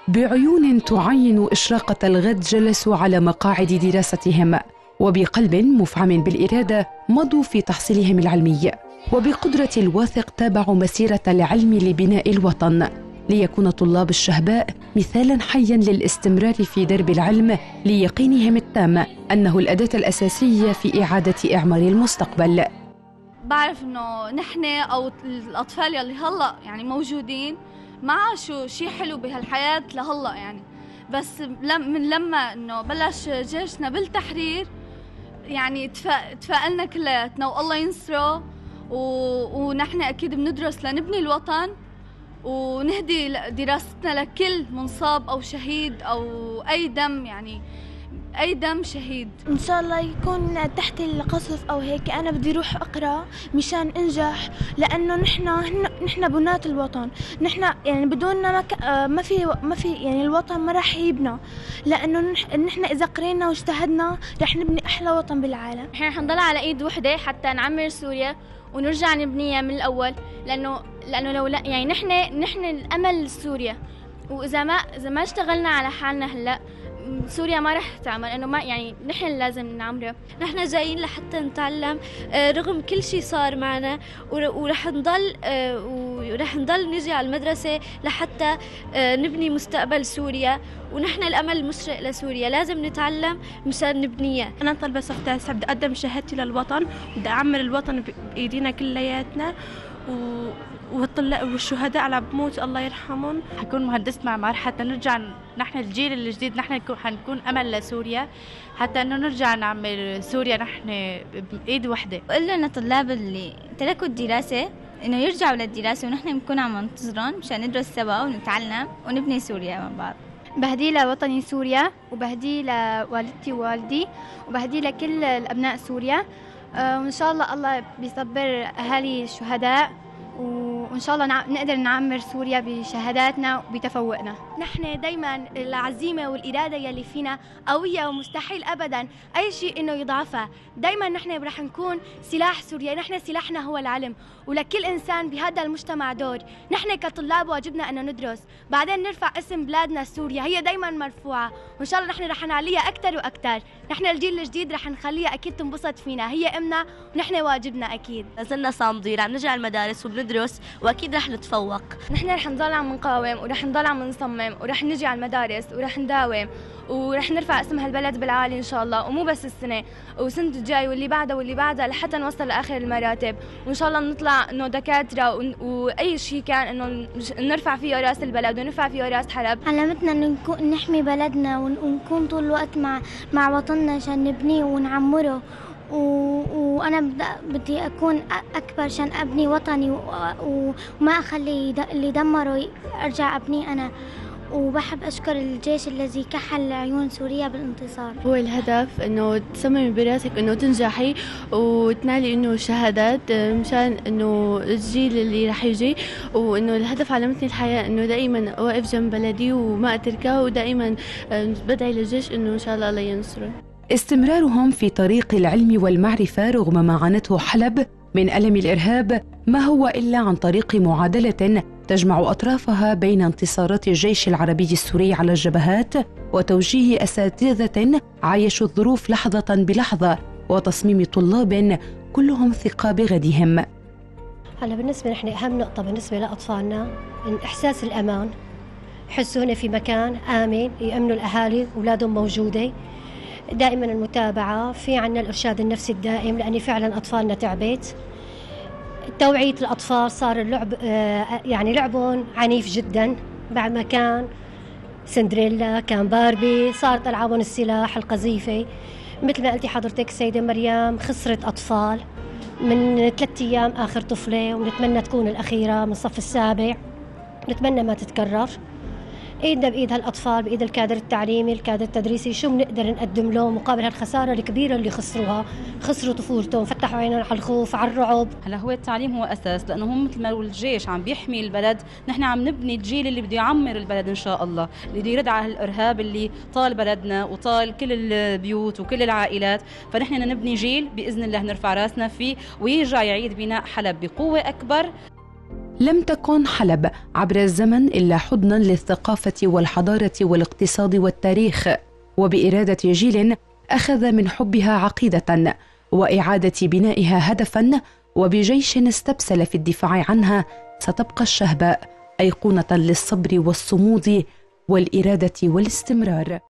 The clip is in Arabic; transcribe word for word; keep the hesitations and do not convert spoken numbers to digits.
بعيون تعين إشراقة الغد جلسوا على مقاعد دراستهم، وبقلب مفعم بالإرادة مضوا في تحصيلهم العلمي، وبقدرة الواثق تابعوا مسيرة العلم لبناء الوطن، ليكون طلاب الشهباء مثالاً حياً للاستمرار في درب العلم، ليقينهم التام أنه الأداة الأساسية في إعادة إعمار المستقبل. بعرف إنه نحن أو الأطفال يلي هلأ يعني موجودين ما عاشوا شيء حلو بهالحياة لهلأ يعني، بس من لما إنه بلش جيشنا بالتحرير يعني تفائلنا كلياتنا والله ينصره، ونحن أكيد بندرس لنبني الوطن ونهدي دراستنا لكل منصاب أو شهيد أو أي دم، يعني أي دم شهيد إن شاء الله يكون تحت القصف أو هيك. أنا بدي روح أقرأ مشان أنجح، لأنه نحن نحن بنات الوطن، نحن يعني بدوننا ما, ك... ما في ما في يعني الوطن ما راح يبنى، لأنه نحن إذا قرينا واجتهدنا رح نبني أحلى وطن بالعالم. نحن رح نضل على إيد وحدة حتى نعمر سوريا ونرجع نبنيها من الأول، لأنه لأنه لو لا يعني نحن نحن الأمل سوريا، وإذا ما إذا ما اشتغلنا على حالنا هلا سوريا ما رح تعمل، انه ما يعني نحن لازم نعمره. نحن جايين لحتى نتعلم رغم كل شيء صار معنا، ورح نضل ورح نضل نجي على المدرسه لحتى نبني مستقبل سوريا، ونحن الامل المشرق لسوريا، لازم نتعلم مشان نبنيها. انا طالبه صف تاسع، بدي اقدم شهادتي للوطن، بدي اعمر الوطن بايدينا كلياتنا، و والطلاب والشهداء على بموت الله يرحمهم. حكون مهندسة معمار حتى نرجع نحن الجيل الجديد، نحن حنكون أمل لسوريا حتى إنه نرجع نعمل سوريا نحن بإيد وحدة. بقول لنا الطلاب اللي تركوا الدراسة إنه يرجعوا للدراسة، ونحن بنكون عم ننتظرهم مشان ندرس سوا ونتعلم ونبني سوريا مع بعض. بهدي لوطني سوريا، وبهدي لوالدتي ووالدي، وبهدي لكل الأبناء سوريا، وإن شاء الله الله بيصبر أهالي الشهداء، وإن شاء الله نقدر نعمر سوريا بشهاداتنا وبتفوقنا. نحن دايما العزيمة والإرادة يلي فينا قوية، ومستحيل أبدا أي شيء إنه يضعفها. دايما نحن رح نكون سلاح سوريا، نحن سلاحنا هو العلم، ولكل إنسان بهذا المجتمع دور. نحن كطلاب واجبنا أن ندرس، بعدين نرفع اسم بلادنا سوريا، هي دايما مرفوعة، وإن شاء الله نحن رح نعليها أكثر وأكثر. نحن الجيل الجديد رح نخليها أكيد تنبسط فينا، هي أمنا ونحن واجبنا أكيد. نزلنا صامدين، عم نجي على المدارس وبندرس، واكيد رح نتفوق. نحن رح نضل عم نقاوم، ورح نضل عم نصمم، ورح نجي على المدارس، ورح نداوم، ورح نرفع اسم هالبلد بالعالي ان شاء الله، ومو بس السنه، وسنه الجاي واللي بعدها واللي بعدها لحتى نوصل لاخر المراتب، وان شاء الله نطلع انه دكاتره واي شيء كان انه نرفع فيه راس البلد ونرفع فيه راس حلب. علمتنا انه نكون نحمي بلدنا ونكون طول الوقت مع مع وطننا عشان نبنيه ونعمره، و... وأنا بدي أكون أكبر عشان أبني وطني، و... وما أخلي اللي دمره أرجع أبنيه أنا. وبحب أشكر الجيش الذي كحل عيون سوريا بالانتصار. هو الهدف إنه تصممي براسك إنه تنجحي وتنالي إنه شهادات مشان إنه الجيل اللي رح يجي، وإنه الهدف علمتني الحياة إنه دائما واقف جنب بلدي وما أتركها، ودائما بدعي للجيش إنه إن شاء الله الله ينصره. استمرارهم في طريق العلم والمعرفة رغم ما عانته حلب من ألم الإرهاب ما هو إلا عن طريق معادلة تجمع أطرافها بين انتصارات الجيش العربي السوري على الجبهات وتوجيه أساتذة عايشوا الظروف لحظة بلحظة وتصميم طلاب كلهم ثقة بغدهم. هلا بالنسبة نحن أهم نقطة بالنسبة لأطفالنا إحساس الأمان، يحسون في مكان آمن، يأمنوا الأهالي أولادهم موجودة، دائما المتابعة، في عنا الإرشاد النفسي الدائم لأن فعلا أطفالنا تعبت. توعية الأطفال، صار اللعب يعني لعبهم عنيف جدا، بعد ما كان سندريلا كان باربي، صارت ألعابهم السلاح القذيفة. مثل ما قلتي حضرتك سيدة مريم خسرت أطفال من ثلاثة أيام آخر طفلة، ونتمنى تكون الأخيرة من الصف السابع، نتمنى ما تتكرر. ايدنا بايد هالاطفال، بايد الكادر التعليمي، الكادر التدريسي، شو بنقدر نقدم لهم مقابل هالخساره الكبيره اللي خسروها، خسروا طفولتهم، فتحوا عينهم على الخوف على الرعب. هلا هو التعليم هو اساس، لانه هم مثل ما الجيش عم بيحمي البلد، نحن عم نبني الجيل اللي بده يعمر البلد ان شاء الله، اللي بده يرد على الارهاب اللي طال بلدنا وطال كل البيوت وكل العائلات. فنحن نبني جيل باذن الله نرفع راسنا فيه ويرجع يعيد بناء حلب بقوه اكبر. لم تكن حلب عبر الزمن إلا حضناً للثقافة والحضارة والاقتصاد والتاريخ، وبإرادة جيل أخذ من حبها عقيدة وإعادة بنائها هدفاً، وبجيش استبسل في الدفاع عنها، ستبقى الشهباء أيقونة للصبر والصمود والإرادة والاستمرار.